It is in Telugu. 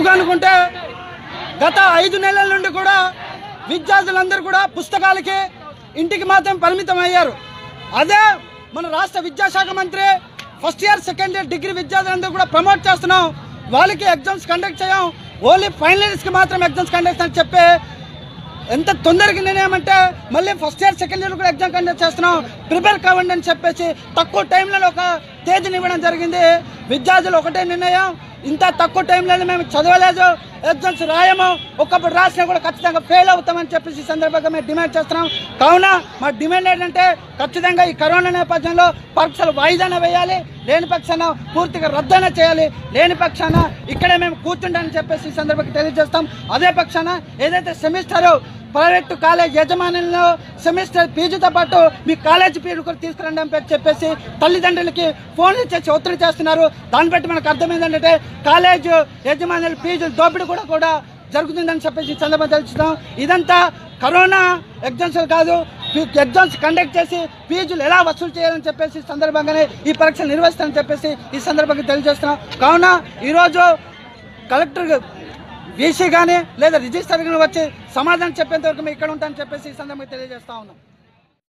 ఎందుకు అనుకుంటే గత 5 నెలల నుండి కూడా విద్యార్థులందరూ కూడా పుస్తకాలకి ఇంటికి మాత్రం పరిమితం అయ్యారు. అదే మన రాష్ట్ర విద్యాశాఖ మంత్రి first year second year degree విద్యార్థులందరూ కూడా ప్రమోట్ చేస్తున్నాం, వాళ్ళకి ఎగ్జామ్స్ కండక్ట్ చేయం, ఓన్లీ ఫైనల్ ఇయర్స్కి మాత్రం ఎగ్జామ్స్ కండక్ట్ అని చెప్పి ఎంత తొందరగా నేనేమంటే మళ్ళీ ఫస్ట్ ఇయర్ సెకండ్ ఇయర్ కూడా ఎగ్జామ్ కండక్ట్ చేస్తున్నాం, ప్రిపేర్ కావండి అని చెప్పేసి తక్కువ టైంలో ఒక తేదీని ఇవ్వడం జరిగింది. విద్యార్థులు ఒకటే నిర్ణయం, ఇంత తక్కువ టైంలో మేము చదవలేదు, ఎగ్జామ్స్ రాయము, ఒక్కప్పుడు రాసినా కూడా ఖచ్చితంగా ఫెయిల్ అవుతామని చెప్పేసి ఈ సందర్భంగా మేము డిమాండ్ చేస్తున్నాం. కావున మా డిమాండ్ ఏంటంటే ఖచ్చితంగా ఈ కరోనా నేపథ్యంలో పరీక్షలు వాయిదాన వేయాలి, లేని పక్షాన పూర్తిగా రద్దన చేయాలి, లేని పక్షాన ఇక్కడే మేము కూర్చుంటామని చెప్పేసి ఈ సందర్భంగా తెలియజేస్తాం. అదే పక్షాన ఏదైతే సెమిస్టర్ ప్రైవేట్ కాలేజ్ యజమానుల్లో సెమిస్టర్ ఫీజుతో పాటు మీ కాలేజీ ఫీజు కూడా తీసుకురండి అని చెప్పేసి తల్లిదండ్రులకి ఫోన్లు చేసి ఒత్తిడి చేస్తున్నారు. దాన్ని బట్టి మనకు అర్థమైందంటే కాలేజ్ యజమానుల ఫీజులు దోపిడీ కూడా జరుగుతుందని చెప్పేసి ఈ సందర్భంగా తెలుస్తున్నాం. ఇదంతా కరోనా ఎగ్జామ్స్ కాదు, ఎగ్జామ్స్ కండక్ట్ చేసి ఫీజులు ఎలా వసూలు చేయాలని చెప్పేసి సందర్భంగానే ఈ పరీక్షలు నిర్వహిస్తారని చెప్పేసి ఈ సందర్భంగా తెలియజేస్తున్నాం. కావున ఈరోజు కలెక్టర్ వీసీ కానీ లేదా రిజిస్టర్ కానీ వచ్చి సమాధానం చెప్పేంత వరకు మేము ఇక్కడ ఉంటామని చెప్పేసి ఈ సందర్భంగా తెలియజేస్తా ఉన్నాం.